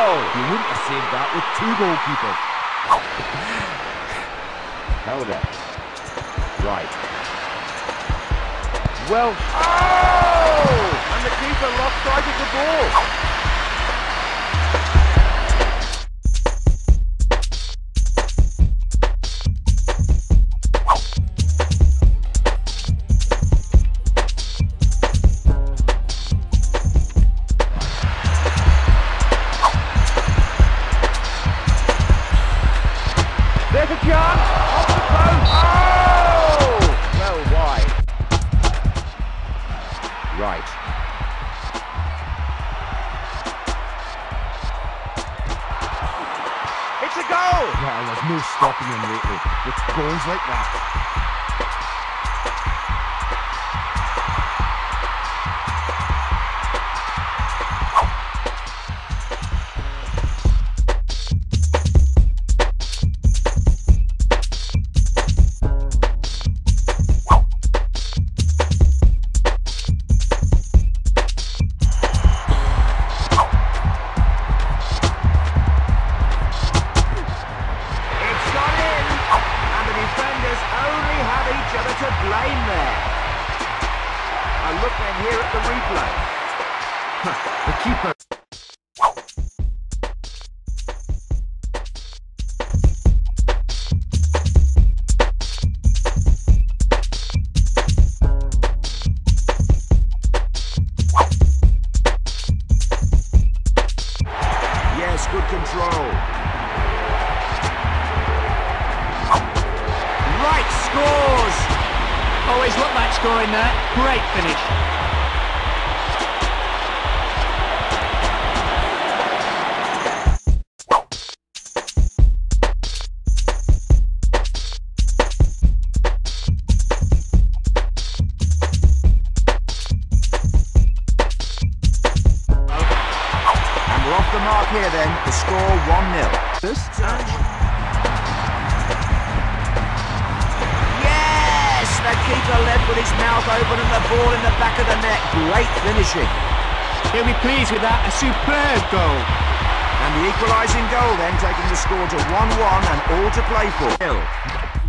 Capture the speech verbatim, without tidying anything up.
You wouldn't have saved that with two goalkeepers. Held it. Right. Well, oh! And the keeper lost sight of the ball. There's a chance! Off the post! Oh! Well wide. Right. It's a goal! Well, there's no stopping him lately with goals like that. To blame there. I look in here at the replay. The keeper. Yes, good control. Wright scores! Always looked like scoring there. Great finish. And we're off the mark here then. The score one nil. This touch. The keeper led with his mouth open and the ball in the back of the net. Great finishing. He'll be pleased with that. A superb goal. And the equalising goal then, taking the score to one one and all to play for.